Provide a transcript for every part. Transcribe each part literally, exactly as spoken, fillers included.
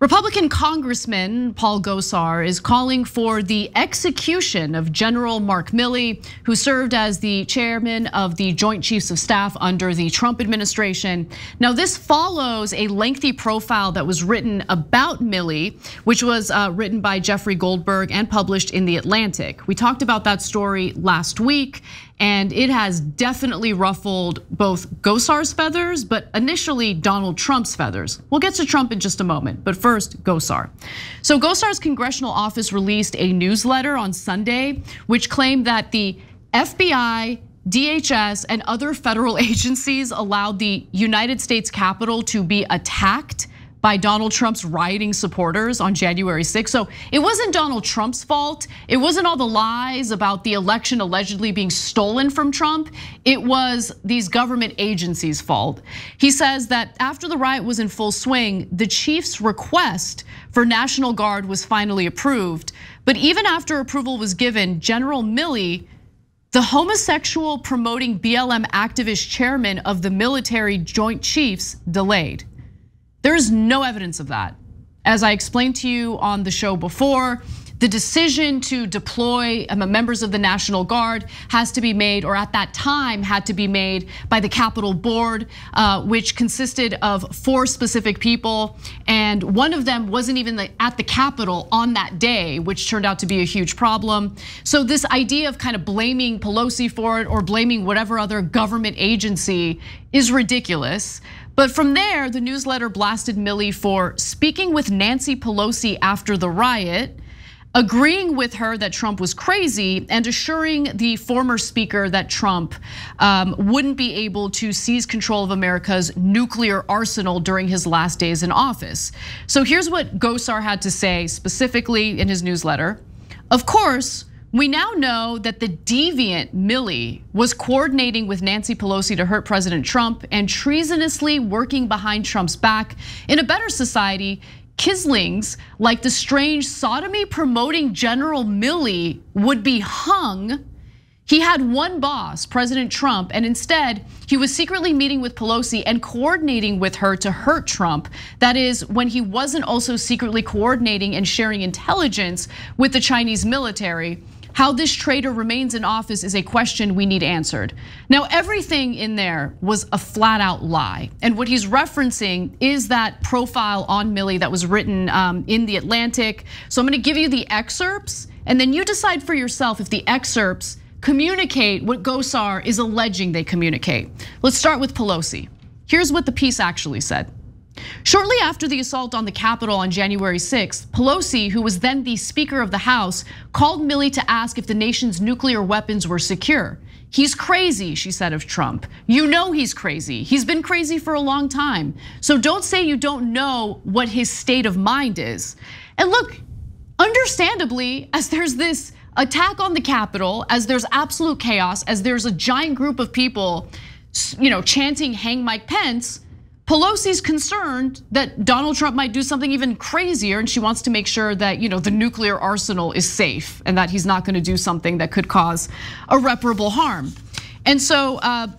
Republican Congressman Paul Gosar is calling for the execution of General Mark Milley, who served as the chairman of the Joint Chiefs of Staff under the Trump administration. Now, this follows a lengthy profile that was written about Milley, which was written by Jeffrey Goldberg and published in The Atlantic. We talked about that story last week, and it has definitely ruffled both Gosar's feathers, but initially Donald Trump's feathers. We'll get to Trump in just a moment, but first, Gosar. So Gosar's congressional office released a newsletter on Sunday, which claimed that the F B I, D H S, and other federal agencies allowed the United States Capitol to be attacked by Donald Trump's rioting supporters on January sixth. So it wasn't Donald Trump's fault. It wasn't all the lies about the election allegedly being stolen from Trump. It was these government agencies' fault. He says that after the riot was in full swing, the chief's request for National Guard was finally approved. But even after approval was given, General Milley, the homosexual promoting B L M activist chairman of the military Joint Chiefs, delayed. There's no evidence of that. As I explained to you on the show before, the decision to deploy members of the National Guard has to be made, or at that time had to be made, by the Capitol Board, which consisted of four specific people, and one of them wasn't even at the Capitol on that day, which turned out to be a huge problem. So this idea of kind of blaming Pelosi for it or blaming whatever other government agency is ridiculous. But from there, the newsletter blasted Milley for speaking with Nancy Pelosi after the riot, agreeing with her that Trump was crazy, and assuring the former speaker that Trump wouldn't be able to seize control of America's nuclear arsenal during his last days in office. So here's what Gosar had to say specifically in his newsletter. Of course, we now know that the deviant Milley was coordinating with Nancy Pelosi to hurt President Trump and treasonously working behind Trump's back. In a better society, Kislings like the strange sodomy promoting General Milley would be hung. He had one boss, President Trump, and instead he was secretly meeting with Pelosi and coordinating with her to hurt Trump. That is, when he wasn't also secretly coordinating and sharing intelligence with the Chinese military. How this traitor remains in office is a question we need answered. Now, everything in there was a flat out lie. And what he's referencing is that profile on Milley that was written in The Atlantic. So I'm gonna give you the excerpts, and then you decide for yourself if the excerpts communicate what Gosar is alleging they communicate. Let's start with Pelosi. Here's what the piece actually said. Shortly after the assault on the Capitol on January sixth, Pelosi, who was then the Speaker of the House, called Milley to ask if the nation's nuclear weapons were secure. He's crazy, she said of Trump. You know he's crazy. He's been crazy for a long time. So don't say you don't know what his state of mind is. And look, understandably, as there's this attack on the Capitol, as there's absolute chaos, as there's a giant group of people, you know, chanting "Hang Mike Pence," Pelosi's concerned that Donald Trump might do something even crazier, and she wants to make sure that, you know, the nuclear arsenal is safe and that he's not going to do something that could cause irreparable harm. And so,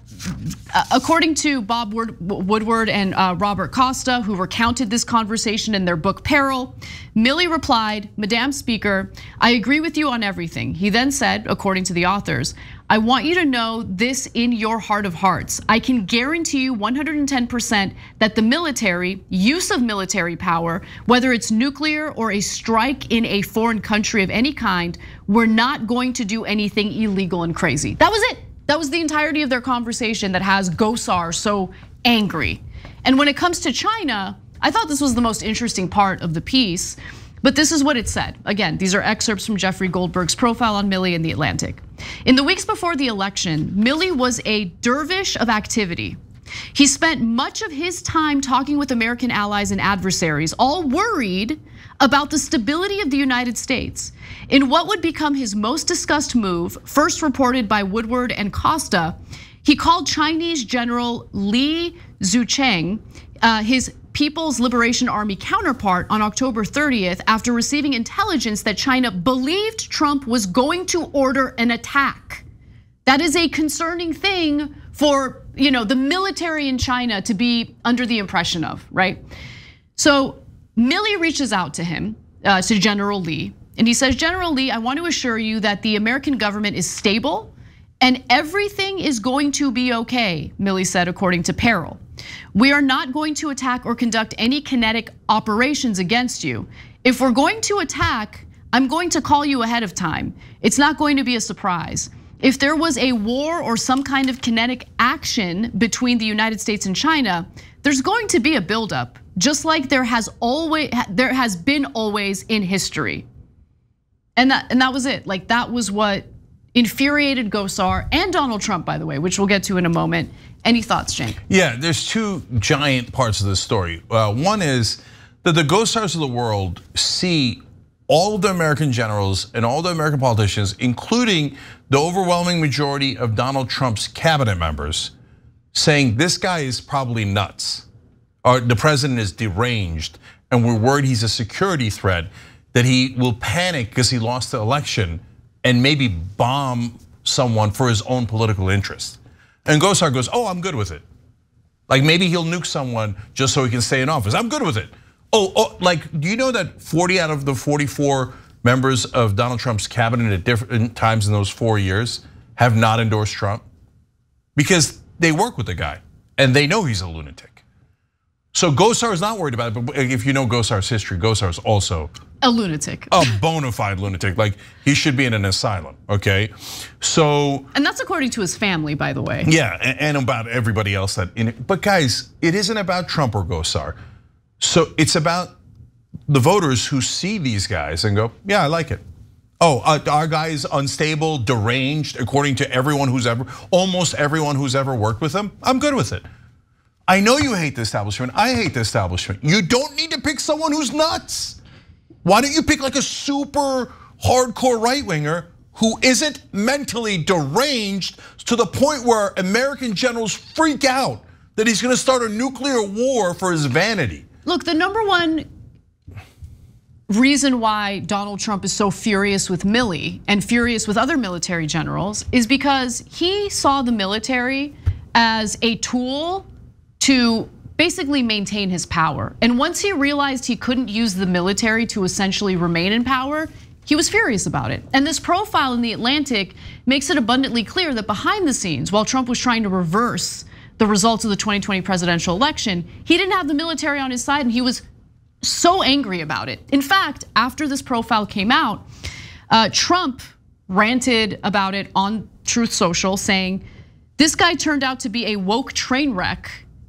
according to Bob Woodward and Robert Costa, who recounted this conversation in their book Peril, Milley replied, "Madam Speaker, I agree with you on everything." He then said, according to the authors, "I want you to know this in your heart of hearts. I can guarantee you one hundred ten percent that the military, use of military power, whether it's nuclear or a strike in a foreign country of any kind, we're not going to do anything illegal and crazy." That was it. That was the entirety of their conversation that has Gosar so angry. And when it comes to China, I thought this was the most interesting part of the piece, but this is what it said. Again, these are excerpts from Jeffrey Goldberg's profile on Milley in The Atlantic. In the weeks before the election, Milley was a dervish of activity. He spent much of his time talking with American allies and adversaries, all worried about the stability of the United States. In what would become his most discussed move, first reported by Woodward and Costa, he called Chinese General Li Zucheng his People's Liberation Army counterpart on October thirtieth after receiving intelligence that China believed Trump was going to order an attack. That is a concerning thing for, you know, the military in China to be under the impression of, right? So Milley reaches out to him, uh, to General Lee, and he says, General Lee, I want to assure you that the American government is stable and everything is going to be okay, Milley said, according to Peril. We are not going to attack or conduct any kinetic operations against you. If we're going to attack, I'm going to call you ahead of time. It's not going to be a surprise. If there was a war or some kind of kinetic action between the United States and China, there's going to be a buildup, just like there has always there has been always in history. And that and that was it. Like that was what infuriated Gosar and Donald Trump, by the way, which we'll get to in a moment. Any thoughts, Cenk? Yeah, there's two giant parts of this story. Uh, one is that the Gosars of the world see all of the American generals and all the American politicians, including the overwhelming majority of Donald Trump's cabinet members, saying this guy is probably nuts, or the president is deranged, and we're worried he's a security threat, that he will panic because he lost the election and maybe bomb someone for his own political interest. And Gosar goes, oh, I'm good with it. Like maybe he'll nuke someone just so he can stay in office. I'm good with it. Oh, oh, like, do you know that forty out of the forty-four members of Donald Trump's cabinet at different times in those four years have not endorsed Trump? Because they work with the guy and they know he's a lunatic. So Gosar is not worried about it, but if you know Gosar's history, Gosar is also a lunatic. A bona fide lunatic, like he should be in an asylum, okay? So. And that's according to his family, by the way. Yeah, and about everybody else that in it. But guys, it isn't about Trump or Gosar. So it's about the voters who see these guys and go, yeah, I like it. Oh, our guy is unstable, deranged, according to everyone who's ever, almost everyone who's ever worked with him. I'm good with it. I know you hate the establishment. I hate the establishment. You don't need to pick someone who's nuts. Why don't you pick like a super hardcore right winger who isn't mentally deranged to the point where American generals freak out that he's gonna start a nuclear war for his vanity? Look, the number one reason why Donald Trump is so furious with Milley and furious with other military generals is because he saw the military as a tool to basically maintain his power. And once he realized he couldn't use the military to essentially remain in power, he was furious about it. And this profile in The Atlantic makes it abundantly clear that behind the scenes, while Trump was trying to reverse the results of the twenty twenty presidential election, he didn't have the military on his side and he was so angry about it. In fact, after this profile came out, Trump ranted about it on Truth Social, saying, this guy turned out to be a woke train wreck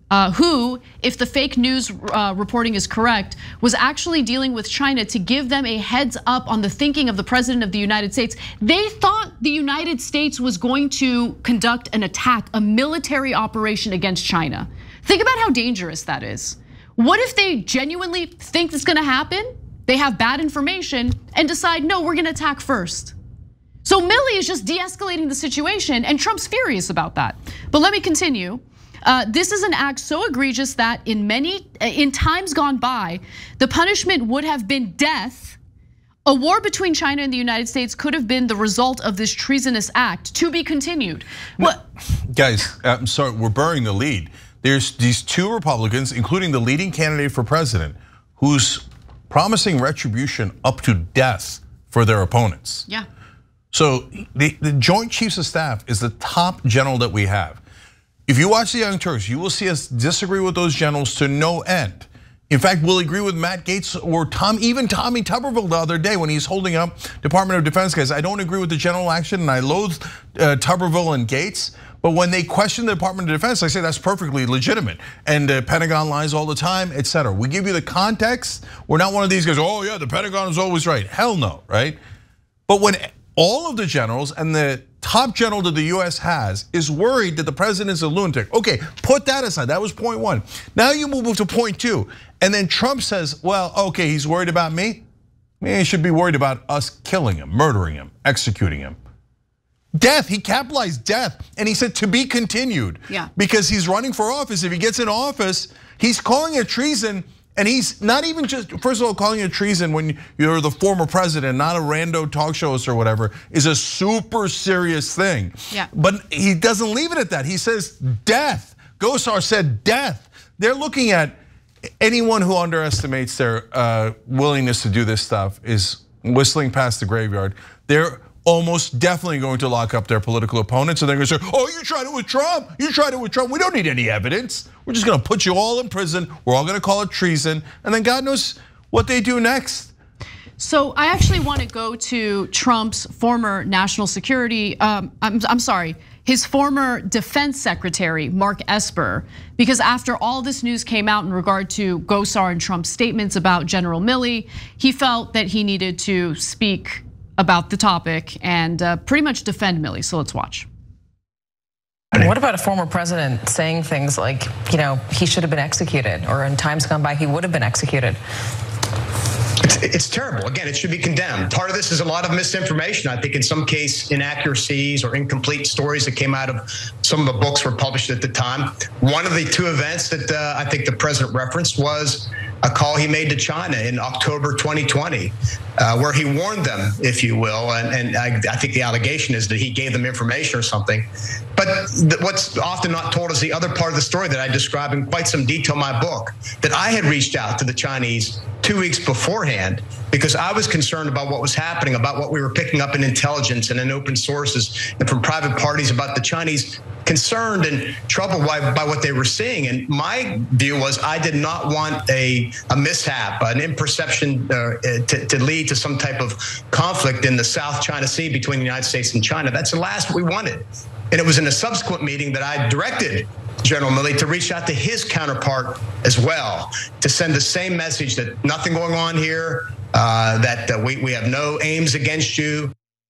who, if the fake news reporting is correct, was actually dealing with China to give them a heads up on the thinking of the president of the United States. They thought the United States was going to conduct an attack, a military operation against China. Think about how dangerous that is. What if they genuinely think it's gonna happen? They have bad information and decide, no, we're gonna attack first. So Milley is just de-escalating the situation and Trump's furious about that. But let me continue. Uh, this is an act so egregious that in many, in times gone by, the punishment would have been death. A war between China and the United States could have been the result of this treasonous act, to be continued. What? Guys, I'm sorry, we're burying the lead. There's these two Republicans, including the leading candidate for president, who's promising retribution up to death for their opponents. Yeah. So the, the Joint Chiefs of Staff is the top general that we have. If you watch the Young Turks, you will see us disagree with those generals to no end. In fact, we'll agree with Matt Gaetz or Tom, even Tommy Tuberville the other day when he's holding up Department of Defense guys. I don't agree with the general action and I loathe uh, Tuberville and Gaetz. But when they question the Department of Defense, I say that's perfectly legitimate. And the Pentagon lies all the time, et cetera. We give you the context. We're not one of these guys, oh yeah, the Pentagon is always right. Hell no, right? But when all of the generals and the top general that the U S has is worried that the president is a lunatic. Okay, put that aside, that was point one. Now you move to point two. And then Trump says, well, okay, he's worried about me. Maybe he should be worried about us killing him, murdering him, executing him. Death, he capitalized death, and he said to be continued. Yeah. Because he's running for office. If he gets in office, he's calling it treason, and he's not even just, first of all, calling it treason when you're the former president, not a rando talk show host or whatever, is a super serious thing. Yeah. But he doesn't leave it at that. He says death. Gosar said death. They're looking at anyone who underestimates their uh, willingness to do this stuff is whistling past the graveyard. They're almost definitely going to lock up their political opponents, and they're going to say, oh, you tried it with Trump, you tried it with Trump. We don't need any evidence. We're just going to put you all in prison. We're all going to call it treason, and then God knows what they do next. So I actually want to go to Trump's former national security, um, I'm, I'm sorry, his former defense secretary, Mark Esper, because after all this news came out in regard to Gosar and Trump's statements about General Milley, he felt that he needed to speak about the topic and pretty much defend Milley. So let's watch. What about a former president saying things like, you know, he should have been executed, or in times gone by, he would have been executed? It's, it's terrible. Again, it should be condemned. Part of this is a lot of misinformation. I think in some case, inaccuracies or incomplete stories that came out of some of the books were published at the time. One of the two events that uh, I think the president referenced was a call he made to China in October twenty twenty, uh, where he warned them, if you will, and, and I, I think the allegation is that he gave them information or something. But what's often not told is the other part of the story that I describe in quite some detail in my book, that I had reached out to the Chinese two weeks beforehand because I was concerned about what was happening, about what we were picking up in intelligence and in open sources and from private parties about the Chinese concerned and troubled by, by what they were seeing. And my view was I did not want a, a mishap, an imperception uh, to, to lead to some type of conflict in the South China Sea between the United States and China. That's the last we wanted. And it was in a subsequent meeting that I directed General Milley to reach out to his counterpart as well, to send the same message that nothing going on here, uh, that uh, we, we have no aims against you.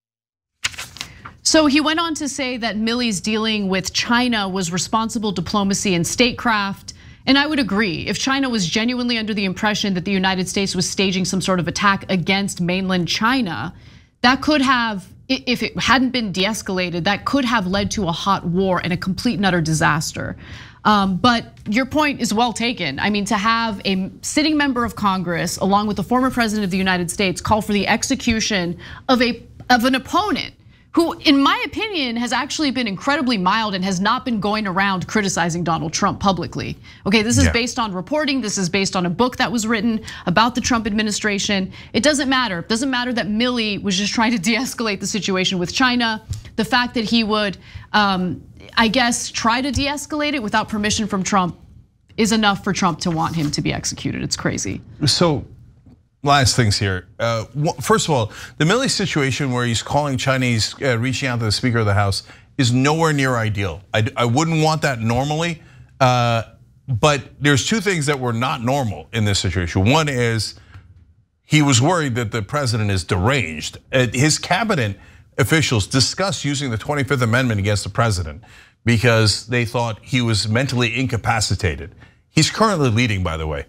So he went on to say that Milley's dealing with China was responsible diplomacy and statecraft. And I would agree, if China was genuinely under the impression that the United States was staging some sort of attack against mainland China, that could have, if it hadn't been de-escalated, that could have led to a hot war and a complete and utter disaster. Um, but your point is well taken. I mean, to have a sitting member of Congress, along with the former president of the United States, call for the execution of a of an opponent who, in my opinion, has actually been incredibly mild and has not been going around criticizing Donald Trump publicly. Okay, this is yeah. based on reporting. This is based on a book that was written about the Trump administration. It doesn't matter. It doesn't matter that Milley was just trying to de-escalate the situation with China. The fact that he would, um, I guess, try to de-escalate it without permission from Trump is enough for Trump to want him to be executed. It's crazy. So. Last things here. Uh, first of all, the Milley situation where he's calling Chinese, uh, reaching out to the Speaker of the House is nowhere near ideal. I, I wouldn't want that normally, uh, but there's two things that were not normal in this situation. One is he was worried that the president is deranged. His cabinet officials discussed using the twenty-fifth Amendment against the president because they thought he was mentally incapacitated. He's currently leading, by the way.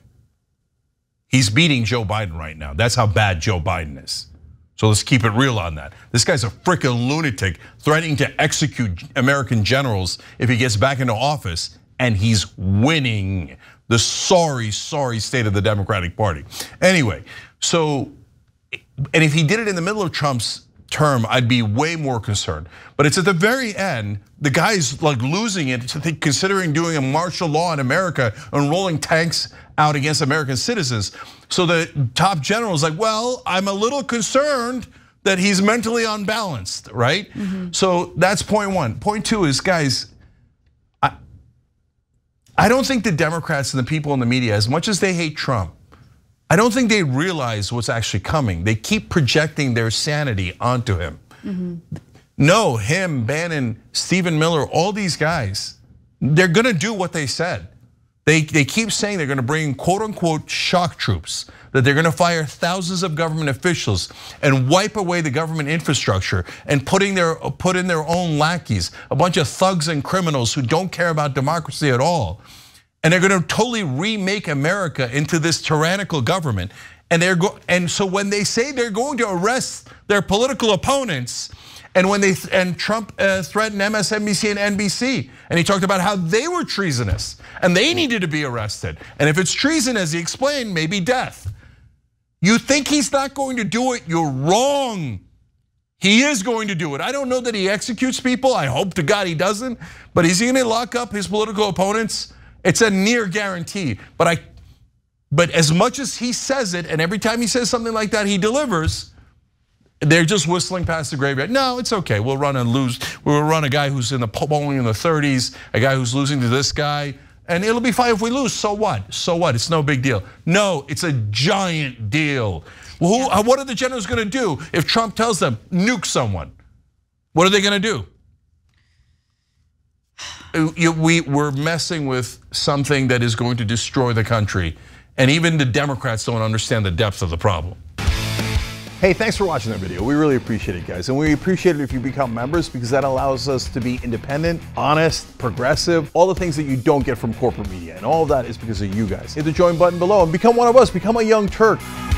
He's beating Joe Biden right now. That's how bad Joe Biden is. So let's keep it real on that. This guy's a freaking lunatic threatening to execute American generals if he gets back into office, and he's winning. The sorry, sorry state of the Democratic Party. Anyway, so, and if he did it in the middle of Trump's term, I'd be way more concerned. But it's at the very end, the guy's like losing it, considering doing a martial law in America and rolling tanks out against American citizens. So the top general is like, well, I'm a little concerned that he's mentally unbalanced, right? Mm-hmm. So that's point one. Point two is, guys, I, I don't think the Democrats and the people in the media, as much as they hate Trump, I don't think they realize what's actually coming. They keep projecting their sanity onto him. Mm-hmm. No, him, Bannon, Stephen Miller, all these guys, they're gonna do what they said. They, they keep saying they're gonna bring quote unquote shock troops, that they're gonna fire thousands of government officials and wipe away the government infrastructure and putting their, put in their own lackeys, a bunch of thugs and criminals who don't care about democracy at all. And they're gonna totally remake America into this tyrannical government. And they're go and so when they say they're going to arrest their political opponents, and when they and Trump uh, threatened M S N B C and N B C, and he talked about how they were treasonous and they needed to be arrested. And if it's treason, as he explained, maybe death. You think he's not going to do it? You're wrong. He is going to do it. I don't know that he executes people. I hope to God he doesn't. But is he going to lock up his political opponents? It's a near guarantee. But I, But as much as he says it, and every time he says something like that, he delivers, they're just whistling past the graveyard. No, it's okay. We'll run and lose. We'll run a guy who's in the polling in the thirties, a guy who's losing to this guy, and it'll be fine if we lose. So what? So what? It's no big deal. No, it's a giant deal. Well, who, what are the generals going to do if Trump tells them nuke someone? What are they going to do? We, we're messing with something that is going to destroy the country. And even the Democrats don't understand the depth of the problem. Hey, thanks for watching that video. We really appreciate it, guys. And we appreciate it if you become members, because that allows us to be independent, honest, progressive, all the things that you don't get from corporate media. And all of that is because of you guys. Hit the join button below and become one of us. Become a Young Turk.